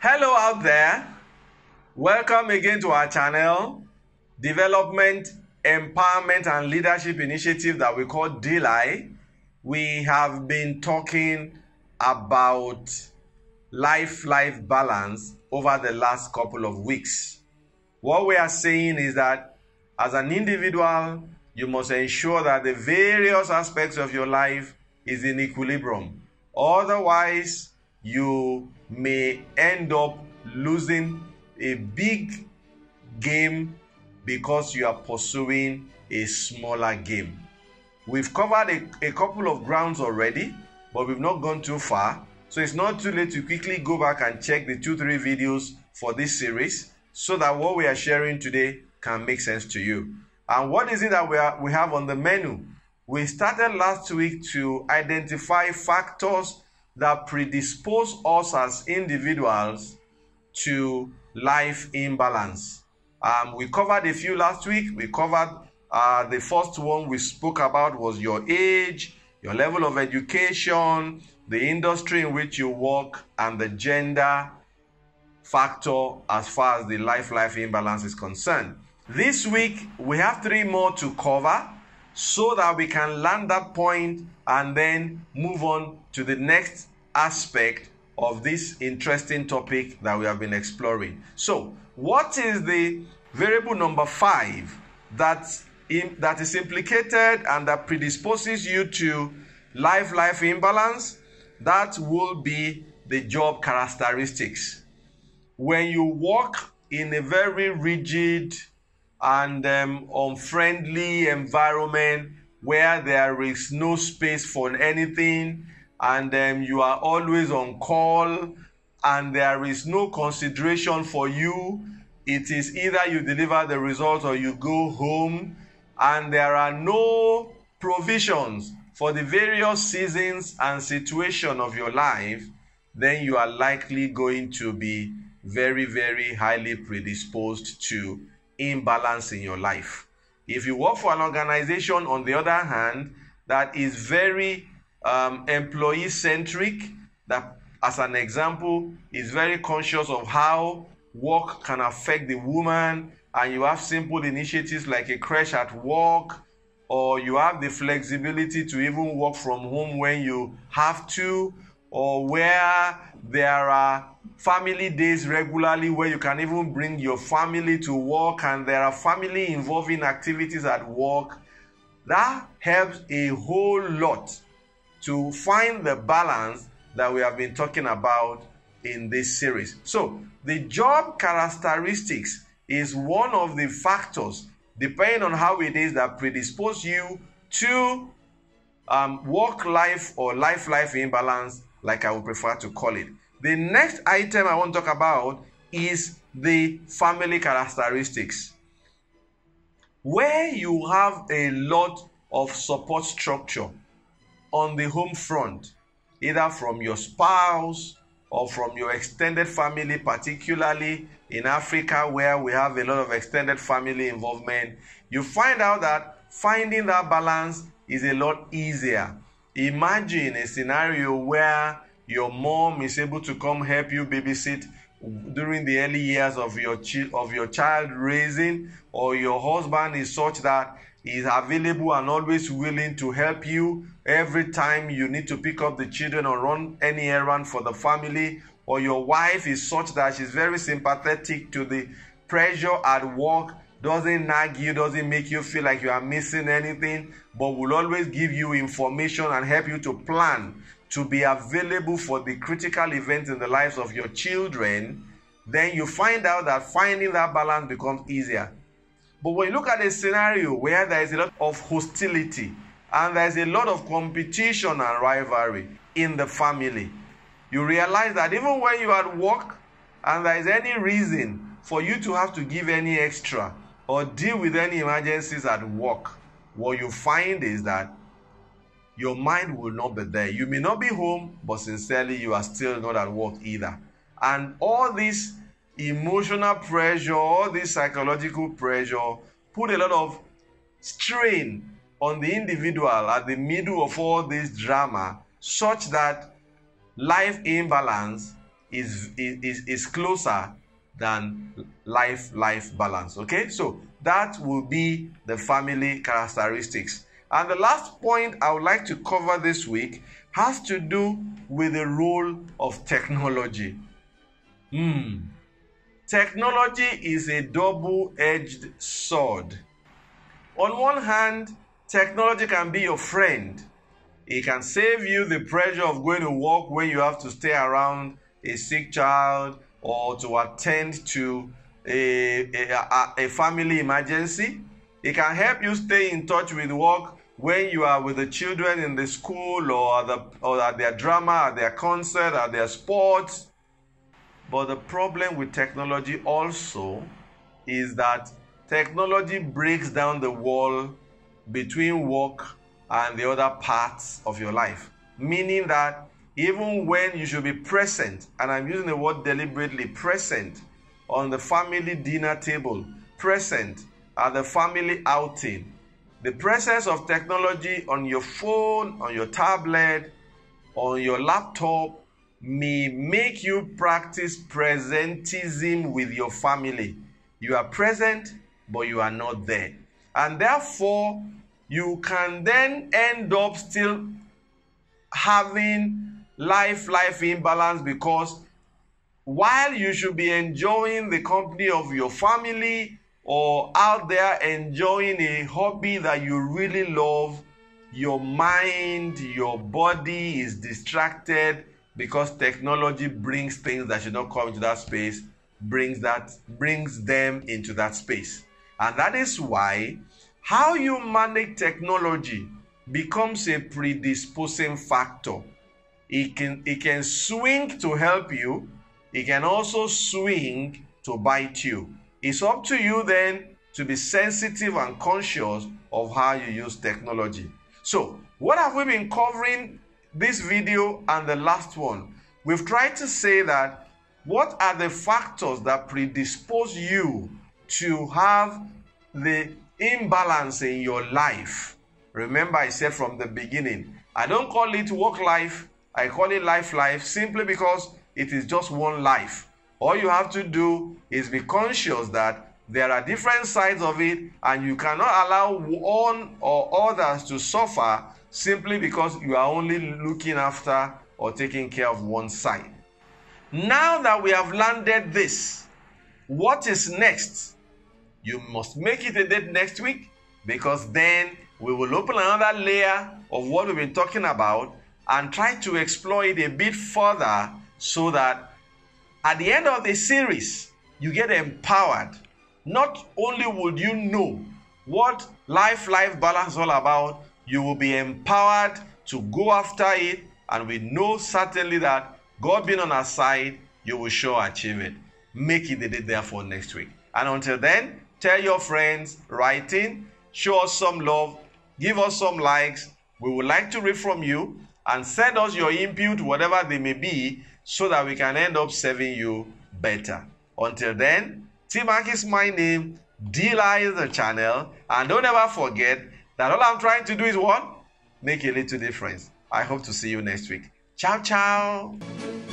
Hello out there. Welcome again to our channel, Development, Empowerment and Leadership Initiative that we call DLI. We have been talking about life balance over the last couple of weeks. What we are saying is that as an individual, you must ensure that the various aspects of your life is in equilibrium. Otherwise, you may end up losing a big game because you are pursuing a smaller game. We've covered a couple of grounds already, but we've not gone too far. So it's not too late to quickly go back and check the 2-3 videos for this series so that what we are sharing today can make sense to you. And what is it that we have on the menu? We started last week to identify factors that predispose us as individuals to life imbalance. We covered a few last week. We covered the first one we spoke about was your age, your level of education, the industry in which you work, and the gender factor as far as the life imbalance is concerned. This week, we have 3 more to cover so that we can land that point and then move on to the next aspect of this interesting topic that we have been exploring. So, what is the variable number 5 that is implicated and that predisposes you to life imbalance? That will be the job characteristics. When you work in a very rigid and unfriendly environment where there is no space for anything, and you are always on call and there is no consideration for you, it is either you deliver the result or you go home, and there are no provisions for the various seasons and situation of your life, then you are likely going to be very highly predisposed to imbalance in your life. If you work for an organization, on the other hand, that is very employee-centric, that, as an example, is very conscious of how work can affect the woman, and you have simple initiatives like a creche at work, or you have the flexibility to even work from home when you have to, or where there are family days regularly where you can even bring your family to work, and there are family involving activities at work, that helps a whole lot to find the balance that we have been talking about in this series. So, the job characteristics is one of the factors, depending on how it is, that predispose you to work-life or life imbalance, like I would prefer to call it. The next item I want to talk about is the family characteristics. Where you have a lot of support structure on the home front, either from your spouse or from your extended family, particularly in Africa where we have a lot of extended family involvement, you find out that finding that balance is a lot easier. Imagine a scenario where your mom is able to come help you babysit during the early years of your child raising, or your husband is such that he is available and always willing to help you every time you need to pick up the children or run any errand for the family, or your wife is such that she's very sympathetic to the pressure at work, doesn't nag you, doesn't make you feel like you are missing anything, but will always give you information and help you to plan to be available for the critical events in the lives of your children. Then you find out that finding that balance becomes easier. But when you look at a scenario where there is a lot of hostility and there is a lot of competition and rivalry in the family, you realize that even when you are at work and there is any reason for you to have to give any extra or deal with any emergencies at work, what you find is that your mind will not be there. You may not be home, but sincerely, you are still not at work either. And all this emotional pressure, all this psychological pressure, put a lot of strain on the individual at the middle of all this drama, such that life imbalance is closer than life balance. Okay, so that will be the family characteristics. And the last point I would like to cover this week has to do with the role of technology. Technology is a double-edged sword. On one hand, technology can be your friend. It can save you the pressure of going to work when you have to stay around a sick child or to attend to a family emergency. It can help you stay in touch with work when you are with the children in the school or at their drama, at their concert, at their sports. But the problem with technology also is that technology breaks down the wall between work and the other parts of your life. Meaning that even when you should be present, and I'm using the word deliberately, present on the family dinner table, present at the family outing, the presence of technology on your phone, on your tablet, on your laptop may make you practice presentism with your family. You are present, but you are not there. And therefore, you can then end up still having life imbalance, because while you should be enjoying the company of your family or out there enjoying a hobby that you really love, your mind, your body is distracted because technology brings things that should not come into that space, brings them into that space. And that is why how you manage technology becomes a predisposing factor. It can swing to help you. It can also swing to bite you. It's up to you then to be sensitive and conscious of how you use technology. So, what have we been covering this video and the last one? We've tried to say that what are the factors that predispose you to have the imbalance in your life? Remember, I said from the beginning, I don't call it work life, I call it life, simply because it is just one life. All you have to do is be conscious that there are different sides of it, and you cannot allow one or others to suffer simply because you are only looking after or taking care of one side. Now that we have landed this, what is next? You must make it a date next week, because then we will open another layer of what we've been talking about and try to explore it a bit further, so that at the end of the series, you get empowered. Not only would you know what life balance is all about, you will be empowered to go after it, and we know certainly that God being on our side, you will sure achieve it. Make it the day therefore next week. And until then, tell your friends, write in, show us some love, give us some likes. We would like to read from you, and send us your input, whatever they may be, so that we can end up serving you better. Until then, T-Mark is my name, D-Lie is the channel, and don't ever forget that all I'm trying to do is what? Make a little difference. I hope to see you next week. Ciao, ciao.